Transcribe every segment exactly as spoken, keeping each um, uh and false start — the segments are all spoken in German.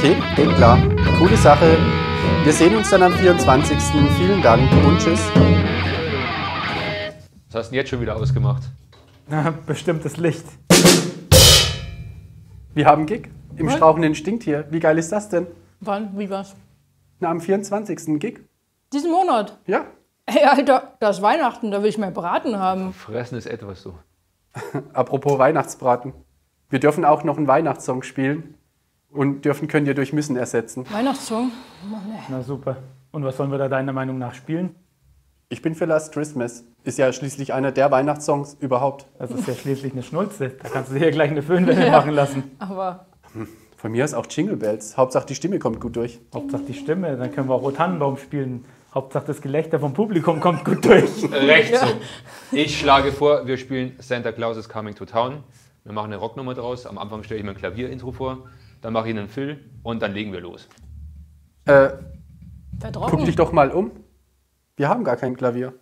Okay, geht klar. Coole Sache. Wir sehen uns dann am vierundzwanzigsten Vielen Dank und tschüss. Was hast du denn jetzt schon wieder ausgemacht? Na, bestimmtes Licht. Wir haben Gig im Was? strauchenden Stinktier. Wie geil ist das denn? Wann? Wie was? Na, am vierundzwanzigsten Gig. Diesen Monat? Ja. Ey, Alter, das ist Weihnachten, da will ich mehr Braten haben. Fressen ist etwas so. Apropos Weihnachtsbraten. Wir dürfen auch noch einen Weihnachtssong spielen. Und dürfen könnt ihr durch müssen ersetzen. Weihnachtssong? Na super. Und was sollen wir da deiner Meinung nach spielen? Ich bin für Last Christmas. Ist ja schließlich einer der Weihnachtssongs überhaupt. Das ist ja schließlich eine Schnulze. Da kannst du dir ja gleich eine Föhnwelle machen lassen. Aber Von mir ist auch Jingle Bells. Hauptsache die Stimme kommt gut durch. Hauptsache die Stimme, dann können wir auch O Tannenbaum spielen. Hauptsache das Gelächter vom Publikum kommt gut durch. Recht so. Ich schlage vor, wir spielen Santa Claus is Coming to Town. Wir machen eine Rocknummer draus. Am Anfang stelle ich mir ein Klavierintro vor. Dann mache ich einen Fill und dann legen wir los. Äh, verdrocken. guck dich doch mal um. Wir haben gar kein Klavier.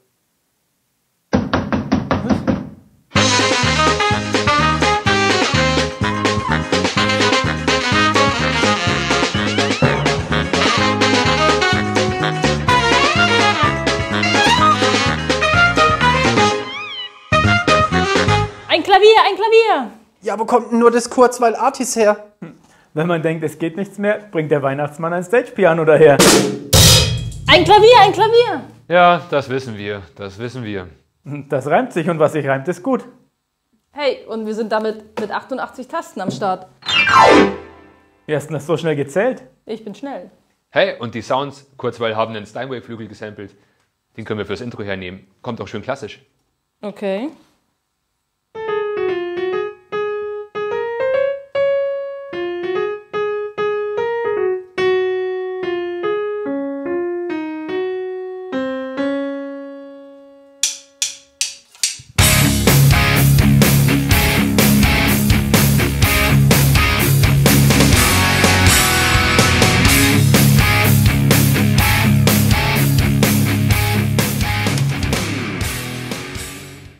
Ein Klavier, ein Klavier! Ja, wo kommt denn nur das Kurzweil Artis her? Wenn man denkt, es geht nichts mehr, bringt der Weihnachtsmann ein Stage-Piano daher. Ein Klavier, ein Klavier! Ja, das wissen wir. Das wissen wir. Das reimt sich und was sich reimt, ist gut. Hey, und wir sind damit mit achtundachtzig Tasten am Start. Wie hast du das so schnell gezählt? Ich bin schnell. Hey, und die Sounds, Kurzweil haben einen Steinway-Flügel gesampelt. Den können wir fürs Intro hernehmen. Kommt auch schön klassisch. Okay.